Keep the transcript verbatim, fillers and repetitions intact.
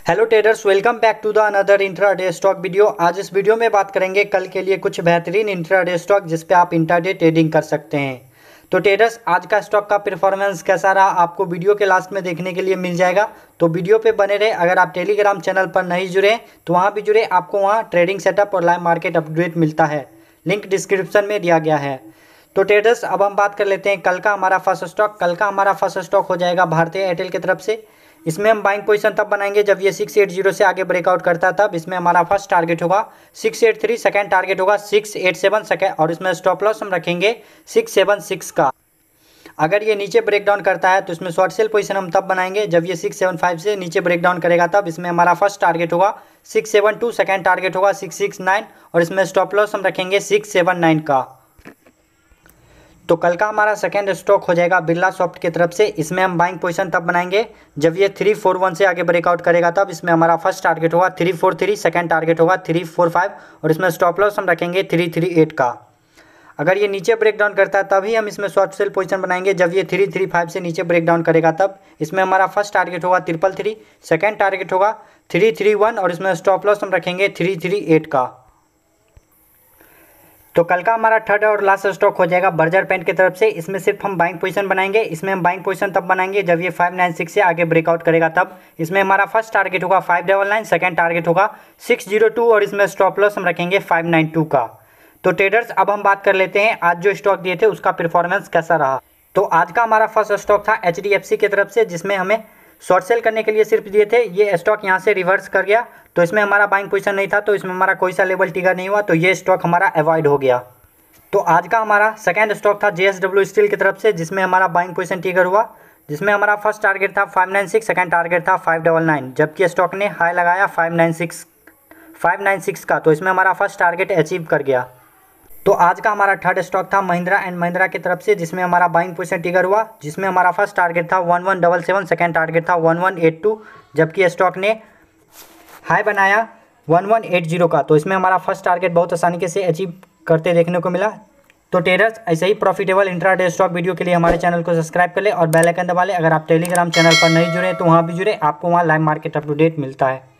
Hello traders, welcome back to the another intraday stock video. आज इस video में बात करेंगे कल के लिए कुछ बेहतरीन इंट्राडे स्टॉक जिस पे आप इंट्राडे ट्रेडिंग कर सकते हैं। तो ट्रेडर्स, आज का स्टॉक का परफॉर्मेंस कैसा रहा आपको वीडियो के लास्ट में देखने के लिए मिल जाएगा, तो वीडियो पे बने रहे। अगर आप टेलीग्राम चैनल पर नहीं जुड़े तो वहाँ भी जुड़े, आपको वहाँ ट्रेडिंग सेटअप और लाइव मार्केट अपडेट मिलता है, लिंक डिस्क्रिप्शन में दिया गया है। तो ट्रेडर्स, अब हम बात कर लेते हैं कल का हमारा फर्स्ट स्टॉक। कल का हमारा फर्स्ट स्टॉक हो जाएगा भारतीय एयरटेल की तरफ से। इसमें हम बाइंग पोजीशन तब बनाएंगे जब ये सिक्स एट जीरो से आगे ब्रेकआउट करता है, तब इसमें हमारा फर्स्ट टारगेट होगा six eight three, second target होगा सिक्स एट सेवन सेकंड, और इसमें स्टॉप लॉस हम रखेंगे सिक्स सेवन सिक्स का। अगर ये नीचे ब्रेकडाउन करता है तो इसमें शॉर्ट सेल पोजीशन हम तब बनाएंगे जब ये सिक्स सेवन फाइव से नीचे ब्रेकडाउन करेगा, तब इसमें हमारा फर्स्ट टारगेट होगा six seven two, second target होगा सिक्स सिक्स नाइन, और इसमें स्टॉप लॉस हम रखेंगे सिक्स सेवन नाइन का। तो कल का हमारा सेकंड स्टॉक हो जाएगा बिरला सॉफ्ट की तरफ से। इसमें हम बाइंग पोजीशन तब बनाएंगे जब ये थ्री फोर वन से आगे ब्रेकआउट करेगा, तब इसमें हमारा फर्स्ट टारगेट होगा three four three, second target होगा थ्री फोर फाइव, और इसमें स्टॉप लॉस हम रखेंगे थ्री थ्री एट का। अगर ये नीचे ब्रेकडाउन करता है तभी हम इसमें शॉर्ट सेल पोजीशन बनाएंगे जब ये थ्री थ्री फाइव से नीचे ब्रेकडाउन करेगा, तब इसमें हमारा फर्स्ट टारगेट होगा ट्रिपल थ्री, सेकंड टारगेट होगा थ्री थ्री वन, और इसमें स्टॉप लॉस हम रखेंगे थ्री थ्री एट का। तो कल का हमारा थर्ड और लास्ट स्टॉक हो जाएगा बर्जर पेंट की तरफ से। इसमें सिर्फ हम बाइंग पोजीशन बनाएंगे। इसमें हम बाइंग पोजीशन तब बनाएंगे जब ये फाइव नाइन सिक्स से आगे ब्रेकआउट करेगा, तब इसमें हमारा फर्स्ट टारगेट होगा five double nine, second target होगा सिक्स जीरो टू, और इसमें स्टॉप लॉस हम रखेंगे फाइव नाइन टू का। तो ट्रेडर्स, अब हम बात कर लेते हैं आज जो स्टॉक दिए थे उसका परफॉर्मेंस कैसा रहा। तो आज का हमारा फर्स्ट स्टॉक था एच डी एफ सी की तरफ से, जिसमें हमें शॉर्ट सेल करने के लिए सिर्फ दिए थे। ये स्टॉक यहाँ से रिवर्स कर गया तो इसमें हमारा बाइंग पोजीशन नहीं था, तो इसमें हमारा कोई सा लेवल ट्रिगर नहीं हुआ, तो ये स्टॉक हमारा अवॉइड हो गया। तो आज का हमारा सेकंड स्टॉक था जे एस डब्ल्यू स्टील की तरफ से, जिसमें हमारा बाइंग पोजीशन ट्रिगर हुआ, जिसमें हमारा फर्स्ट टारगेट था five nine six, second target था फाइव डबल नाइन, जबकि स्टॉक ने हाई लगाया five nine six five nine six का, तो इसमें हमारा फर्स्ट टारगेट अचीव कर गया। तो आज का हमारा थर्ड स्टॉक था महिंद्रा एंड महिंद्रा की तरफ से, जिसमें हमारा बाइंग पोजीशन ट्रिगर हुआ, जिसमें हमारा फर्स्ट टारगेट था one one double seven, second target था वन वन एट टू, जबकि स्टॉक ने हाई बनाया वन वन एट जीरो का, तो इसमें हमारा फर्स्ट टारगेट बहुत आसानी से अचीव करते देखने को मिला। तो ट्रेडर्स, ऐसे ही प्रॉफिटेबल इंट्राडे स्टॉक वीडियो के लिए हमारे चैनल को सब्सक्राइब कर ले और बेल आइकन दबा ले। अगर आप टेलीग्राम चैनल पर नहीं जुड़े तो वहाँ भी जुड़े, आपको वहाँ लाइव मार्केट अपडेट मिलता है।